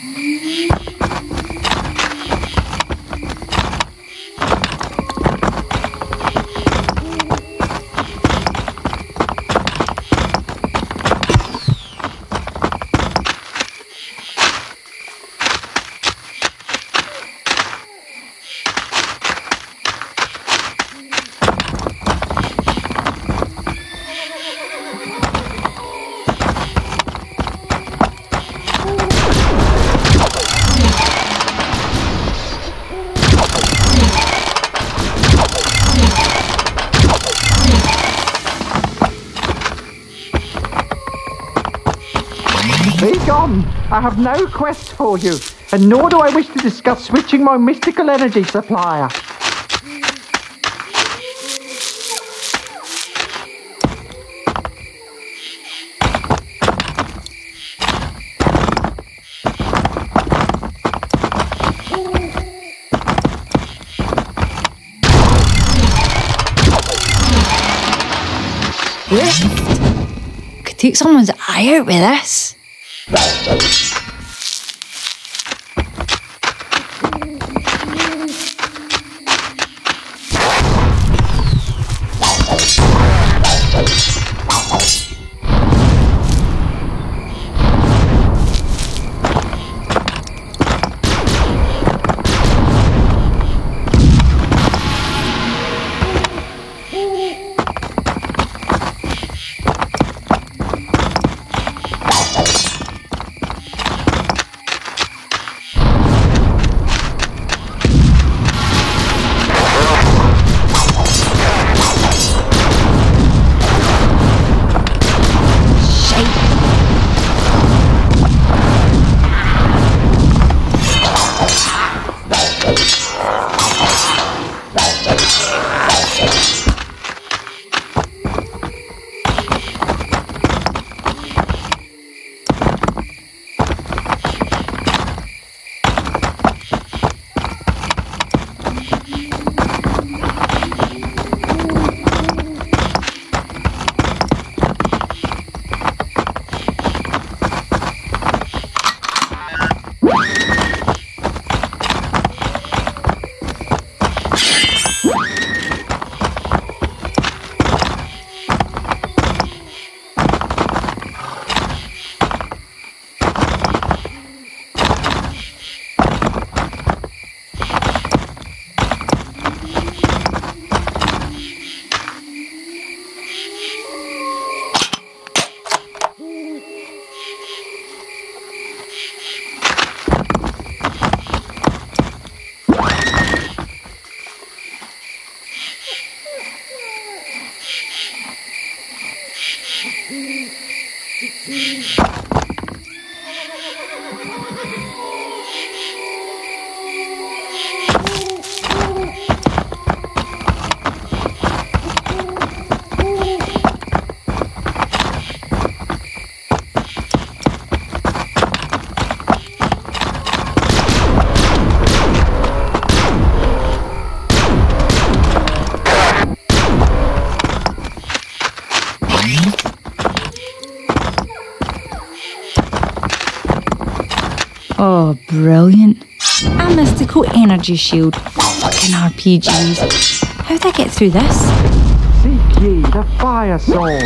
Begone! I have no quest for you, and nor do I wish to discuss switching my mystical energy supplier. Could take someone's eye out with this. Oh, brilliant. A mystical energy shield. Fucking RPGs. How'd I get through this? Seek ye the fire sword.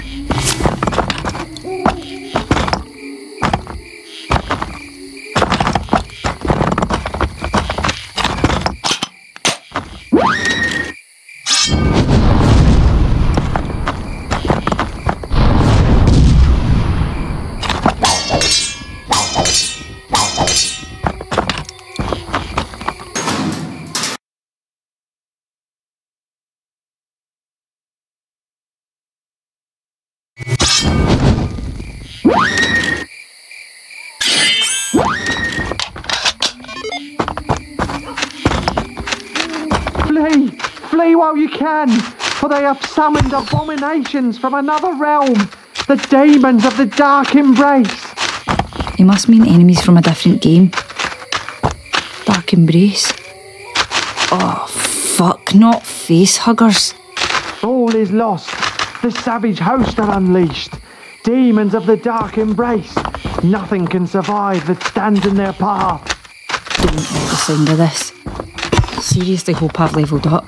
Flee! Flee while you can, for they have summoned abominations from another realm, the demons of the Dark Embrace. He must mean enemies from a different game. Dark Embrace. Oh, fuck, not face huggers. All is lost. The savage host are unleashed. Demons of the dark embrace. Nothing can survive that stands in their path. Don't like the sound of this. Seriously hope I've levelled up.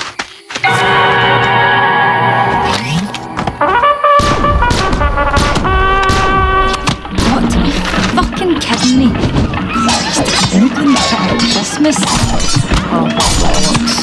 What? Are you fucking kidding me? Christ, England at Christmas? Oh, bollocks.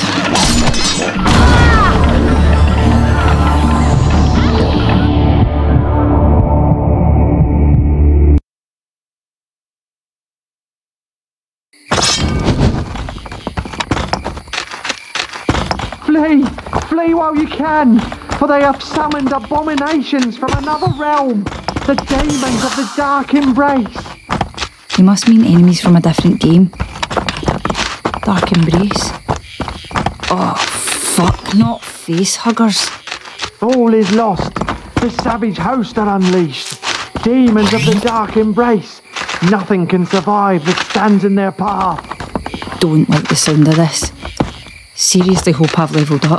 Flee! Flee while you can! For they have summoned abominations from another realm! The demons of the dark embrace! You must mean enemies from a different game. Dark embrace. Oh, fuck, not face huggers. All is lost. The savage host are unleashed. Demons of the dark embrace. Nothing can survive that stands in their path. Don't like the sound of this. Seriously hope I've levelled up.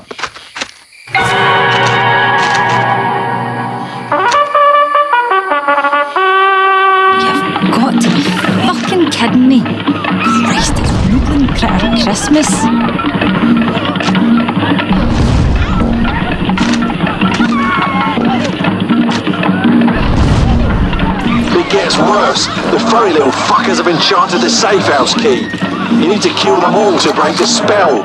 You've got to be fucking kidding me. Christ, it's Brooklyn Critter at Christmas. It gets worse. The furry little fuckers have enchanted the safe house key. You need to kill them all to break the spell.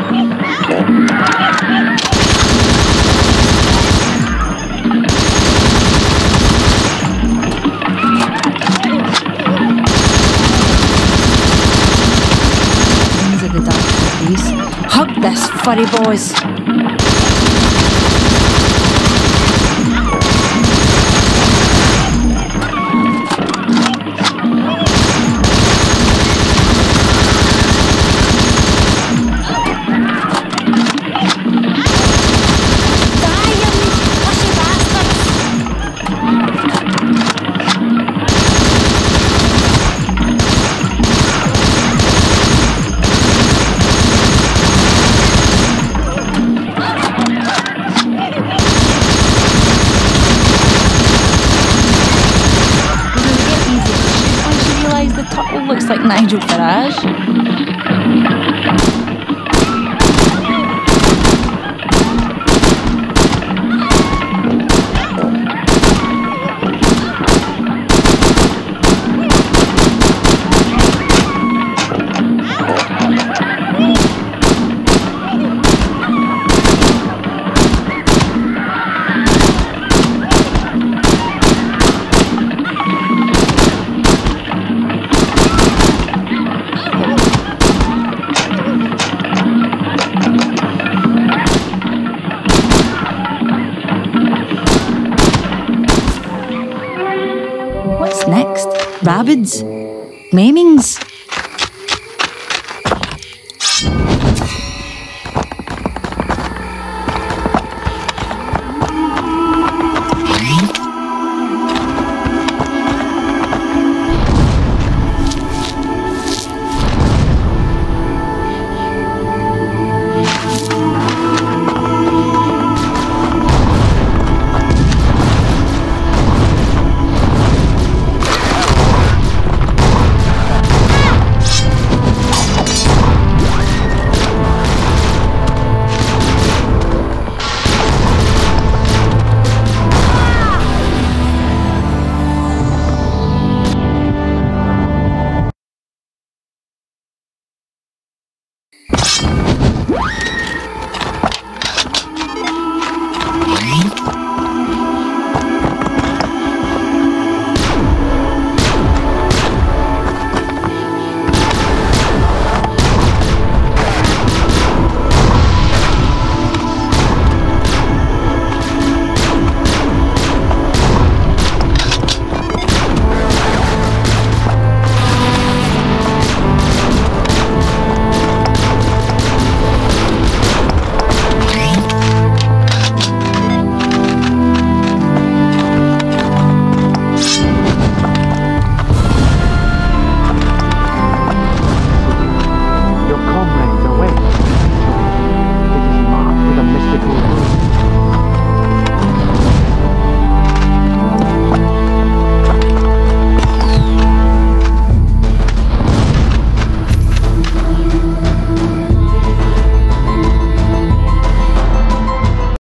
Into the dark place. Hug this, furry boys. The turtle looks like Nigel Farage. What's next? Rabbids? Lemmings?